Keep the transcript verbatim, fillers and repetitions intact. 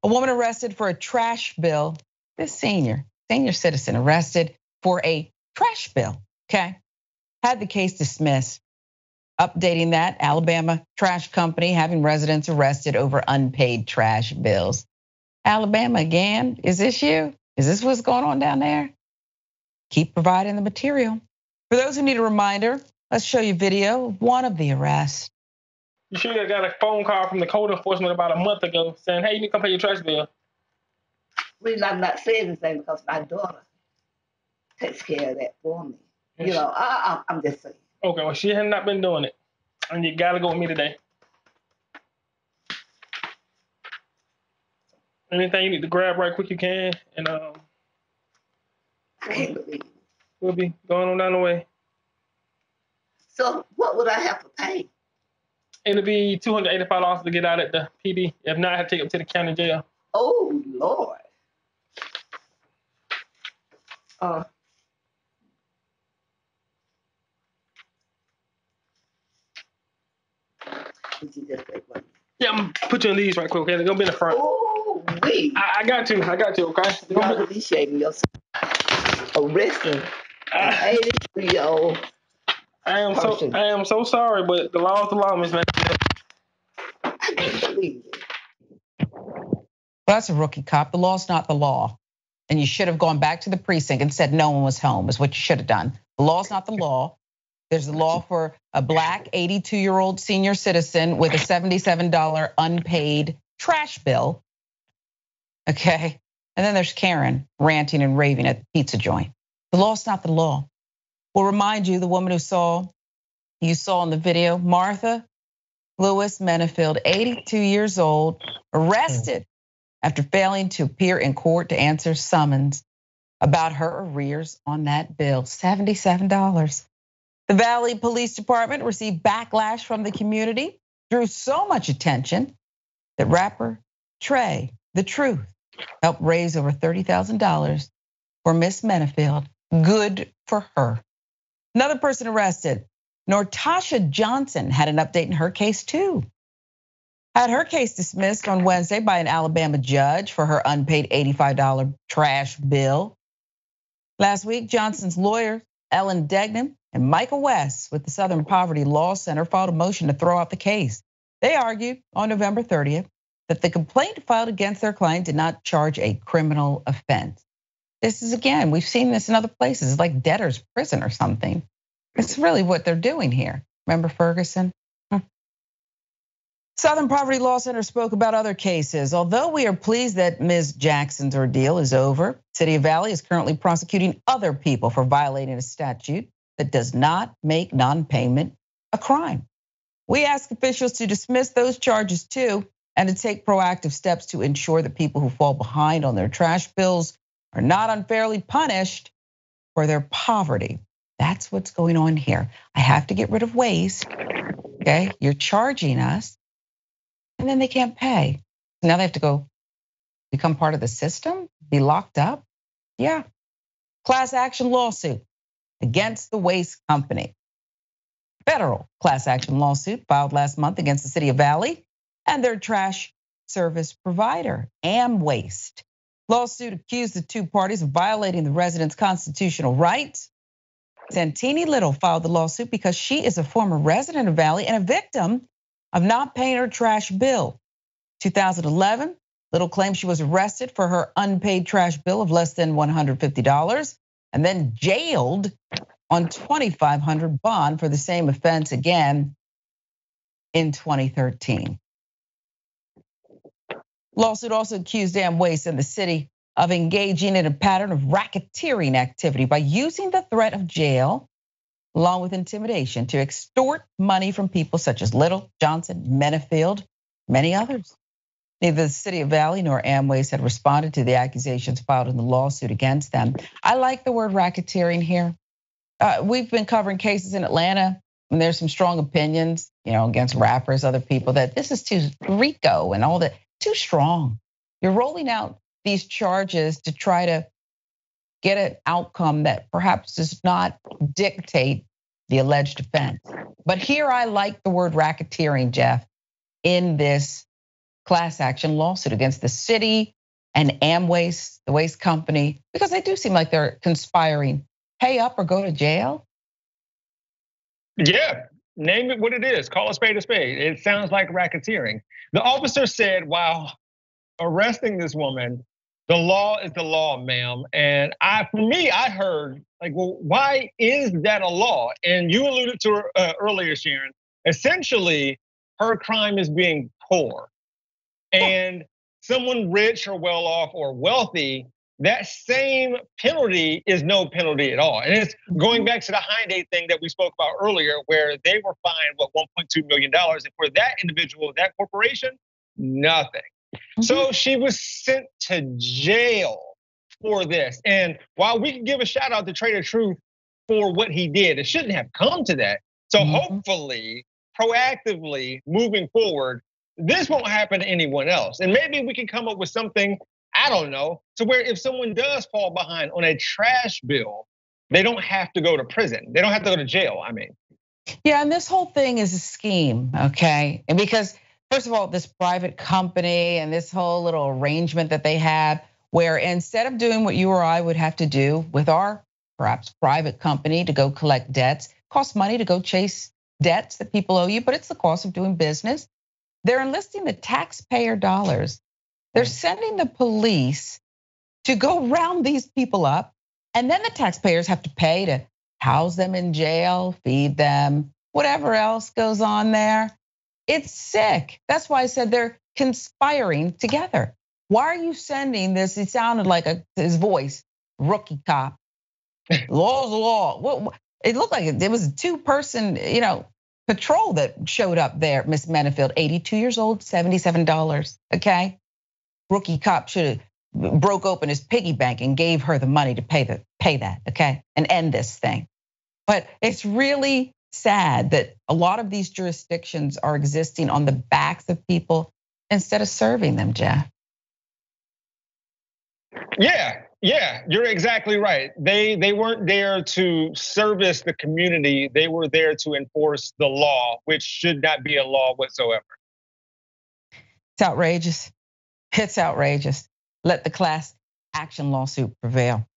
A woman arrested for a trash bill. This senior, senior citizen arrested for a trash bill, okay? Had the case dismissed. Updating that, Alabama trash company having residents arrested over unpaid trash bills. Alabama again, is this you? Is this what's going on down there? Keep providing the material. For those who need a reminder, let's show you video of one of the arrests. You sure you got a phone call from the code enforcement about a month ago saying, hey, you need to come pay your trash bill? The reason I'm not saying anything because my daughter takes care of that for me. Yes. You know, I, I, I'm just saying. Okay, well, she has not been doing it. And you gotta go with me today. Anything you need to grab right quick you can, and um, I can't believe it. We'll be going on down the way. So what would I have to pay? It'll be two hundred eighty-five dollars to get out at the P D. If not, I have to take it to the county jail. Oh, Lord. Uh, would you just wait one? Yeah, I'm gonna put you in these right quick, okay? They're gonna be in the front. Oh, wait. I, I got to. I got to, okay? You're going to be shaving yourself. Arresting an eighty-three-year-old I am so I am so sorry, but the law is the law, Miss Menefield. I can't believe it. Well, that's a rookie cop. The law's not the law. And you should have gone back to the precinct and said no one was home, is what you should have done. The law's not the law. There's a law for a black eighty-two-year-old senior citizen with a seventy-seven dollars unpaid trash bill. Okay. And then there's Karen ranting and raving at the pizza joint. The law's not the law. We'll remind you, the woman who saw, you saw in the video, Martha Louis Menefield, eighty-two years old, arrested after failing to appear in court to answer summons about her arrears on that bill, seventy-seven dollars. The Valley Police Department received backlash from the community, drew so much attention that rapper Trae the Truth helped raise over thirty thousand dollars for Miss Menefield. Good for her. Another person arrested, Nortasha Johnson, had an update in her case too. Had her case dismissed on Wednesday by an Alabama judge for her unpaid eighty-five dollars trash bill. Last week, Johnson's lawyer, Ellen Degnan, and Michael West with the Southern Poverty Law Center filed a motion to throw out the case. They argued on November thirtieth that the complaint filed against their client did not charge a criminal offense. This is, again, we've seen this in other places. It's like debtor's prison or something. It's really what they're doing here. Remember Ferguson? Southern Poverty Law Center spoke about other cases. Although we are pleased that Miz Jackson's ordeal is over, City of Valley is currently prosecuting other people for violating a statute that does not make non-payment a crime. We ask officials to dismiss those charges too, and to take proactive steps to ensure that people who fall behind on their trash bills are not unfairly punished for their poverty. That's what's going on here. I have to get rid of waste, okay? You're charging us, and then they can't pay. Now they have to go become part of the system, be locked up? Yeah. Class action lawsuit against the waste company. Federal class action lawsuit filed last month against the City of Valley and their trash service provider, AmWaste. Lawsuit accused the two parties of violating the residents' constitutional rights. Santini Little filed the lawsuit because she is a former resident of Valley and a victim of not paying her trash bill. two thousand eleven, Little claimed she was arrested for her unpaid trash bill of less than one hundred fifty dollars and then jailed on twenty-five hundred dollars bond for the same offense again in twenty thirteen. Lawsuit also accused AmWaste and the city of engaging in a pattern of racketeering activity by using the threat of jail along with intimidation to extort money from people such as Little, Johnson, Menefield, many others. Neither the City of Valley nor AmWaste had responded to the accusations filed in the lawsuit against them. I like the word racketeering here. Uh, we've been covering cases in Atlanta, and there's some strong opinions, you know, against rappers, other people, that this is too RICO and all that. Too strong. You're rolling out these charges to try to get an outcome that perhaps does not dictate the alleged offense. But here I like the word racketeering, Jeff, in this class action lawsuit against the city and Amwaste, the waste company, because they do seem like they're conspiring. Pay up or go to jail? Yeah, name it what it is. Call a spade a spade. It sounds like racketeering. The officer said, while arresting this woman, the law is the law, ma'am. And I, for me, I heard like, well, why is that a law? And you alluded to her uh, earlier, Sharon. Essentially, her crime is being poor. And someone rich or well off or wealthy, that same penalty is no penalty at all. And it's going back to the Hyundai thing that we spoke about earlier, where they were fined, what, one point two million dollars. And for that individual, that corporation, nothing. Mm-hmm. So she was sent to jail for this. And while we can give a shout out to Trae the Truth for what he did, it shouldn't have come to that. So mm-hmm. hopefully, proactively moving forward, this won't happen to anyone else. And maybe we can come up with something, I don't know, to where if someone does fall behind on a trash bill, they don't have to go to prison. They don't have to go to jail, I mean. Yeah, and this whole thing is a scheme, okay? And because, first of all, this private company and this whole little arrangement that they have, where instead of doing what you or I would have to do with our perhaps private company to go collect debts, costs money to go chase debts that people owe you, but it's the cost of doing business. They're enlisting the taxpayer dollars. They're sending the police to go round these people up, and then the taxpayers have to pay to house them in jail, feed them, whatever else goes on there. It's sick. That's why I said they're conspiring together. Why are you sending this? It sounded like a, his voice, rookie cop. Law's the law. It looked like it was a two-person, you know, patrol that showed up there, Miss Menefield, eighty-two years old, seventy-seven dollars, okay? Rookie cop should have broke open his piggy bank and gave her the money to pay the pay that, okay? And end this thing. But it's really sad that a lot of these jurisdictions are existing on the backs of people instead of serving them, Jeff. Yeah, yeah, you're exactly right. They they weren't there to service the community. They were there to enforce the law, which should not be a law whatsoever. It's outrageous. It's outrageous. Let the class action lawsuit prevail.